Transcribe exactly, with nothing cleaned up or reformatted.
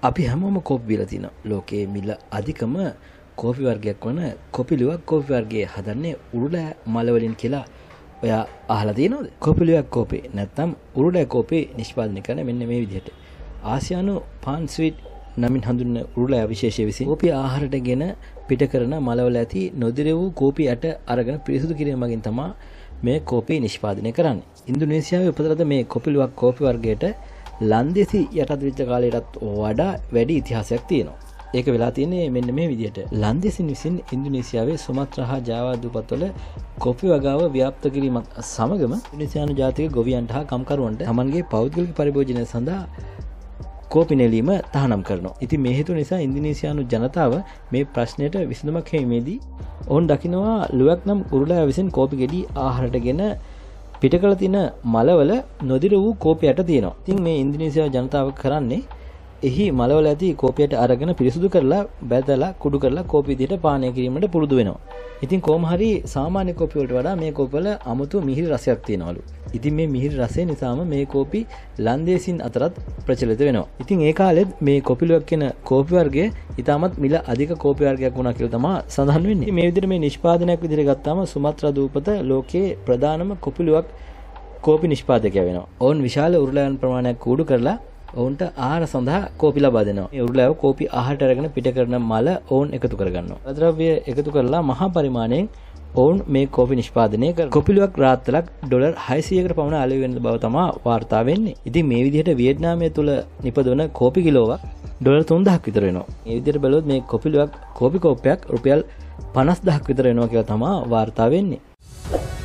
අපි හැමෝම කෝපි බීලා තිනවා. ලෝකයේ මිල අධිකම කෝපි වර්ගයක් වන කොපිලුවක් කෝපි වර්ගයේ හදන්නේ උරුලෑ මල වලින් කියලා ඔයා අහලා තියෙනවද? කොපිලුවක් කෝපි නැත්නම් උරුලෑ කෝපි නිෂ්පාදනය කරන මෙන්න මේ විදිහට. ආසියානු පාන් ස්වීට් නමින් හඳුන්වන උරුලෑ විශේෂය විසින් කෝපි ආහාරයටගෙන පිට කරන මලවල ඇති නොදිර වූ කෝපි ඇට අරගෙන පිරිසුදු කිරීම මගින් තමයි මේ කෝපි නිෂ්පාදනය කරන්නේ. ඉන්දුනීසියාවේ උපත මේ කොපිලුවක් කෝපි වර්ගයට ලන්දේසි යටත් වෙච්ච කාලයටත් වඩා වැඩි ඉතිහාසයක් තියෙනවා. ඒක වෙලා තියෙන්නේ මෙන්න මේ විදිහට. ලන්දේසින් විසින් ඉන්දුනීසියාවේ සුමාත්‍රා හා ජාවා දූපත්වල කොපි වගාව ව්‍යාප්ත කිරීමත් සමගම ඉන්දුනීසියානු ජාතික ගොවියන්ට හා කම්කරුවන්ට තමන්ගේ පෞද්ගලික පරිභෝජනය සඳහා කෝපි නෙලීම තහනම් කරනවා. ඉතින් මේ හේතුව නිසා ඉන්දුනීසියානු ජනතාව මේ ප්‍රශ්නයට විසඳුමක් හොයීමේදී ඔවුන් දකිනවා ලුවක් නම් උරුලෑ විසින් කෝපි ගෙඩි ආහාරයටගෙන පිට කළ තියෙන මලවල නොදිර වූ කෝපියට තියෙනවා. ඉතින් මේ ඉන්දුනීසියාවේ ජනතාව කරන්නේ එහි මලවල ඇති කෝපියට අරගෙන පිරිසුදු කරලා බැදලා කුඩු කරලා කෝපි විදිහට පානය කිරීමට පුරුදු වෙනවා. ඉතින් කොහොම හරි සාමාන්‍ය කෝපි වලට වඩා මේ කෝපි වල අමුතු මිහිරි රසයක් තියෙනවලු. ඉතින් මේ මිහිරි රසය නිසාම මේ කෝපි ලන්දේසින් අතරත් ප්‍රචලිත වෙනවා. ඉතින් ඒ කාලෙත් මේ කොපිලුවක් කියන කෝපි වර්ගය ඉතාමත් මිල අධික කෝපි වර්ගයක් වුණා කියලා තමයි සඳහන් වෙන්නේ. මේ විදිහට මේ නිෂ්පාදනයක් විදිහට ගත්තාම සුමාත්‍රා දූපත ලෝකයේ ප්‍රධානම කොපිලුවක් කෝපි නිෂ්පාදකයා වෙනවා. ඔවුන් විශාල උරුලෑන් ප්‍රමාණයක් කූඩු කරලා ඔවුන්ට ආහාර සඳහා කෝපි ලබා දෙනවා. මේ උරුලෑව කෝපි ආහාරට අරගෙන පිට කරන මල ඔවුන් එකතු කරගන්නවා. ද්‍රව්‍ය එකතු කරලා මහා පරිමාණයෙන් ඔවුන් මේ කෝපි නිෂ්පාදනය කරනවා. කොපිලුවක් රාත්තලක් ඩොලර් හයසීයකට පමණ අලෙවි වෙන බව තමයි වාර්තා වෙන්නේ. ඉතින් මේ විදිහට වියට්නාමය තුල නිපදවන කෝපි කිලෝවක් ඩොලර් තුන්දහක් විතර වෙනවා. මේ විදිහට බලුවොත් මේ කොපිලුවක් කෝපි කෝප්පයක් රුපියල් පනස් දහසක් විතර වෙනවා කියලා තමයි වාර්තා වෙන්නේ.